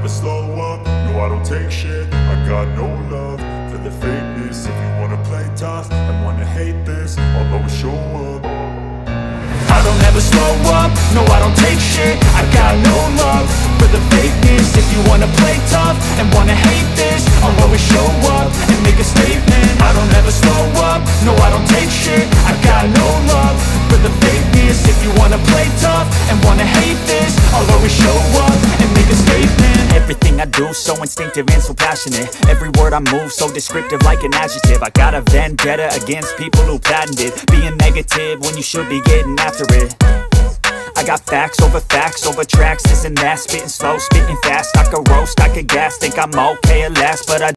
never slow up, no I don't take shit. I got no love for the fakeness. If you wanna play tough and wanna hate this, I'll always show up. I don't ever slow up, no I don't take shit. I got no love for the fakeness. If you wanna play tough and wanna hate this, I'll always show up and make a statement. I don't ever slow up, no I don't take shit. I got no love for the fakeness. If you wanna play tough and wanna hate this, I'll always show up and make a statement. Everything I do so instinctive and so passionate. Every word I move so descriptive like an adjective. I got a vendetta against people who patented being negative when you should be getting after it. I got facts over tracks, this and that. Spitting slow, spitting fast. I could roast, I could gas. Think I'm okay at last, but I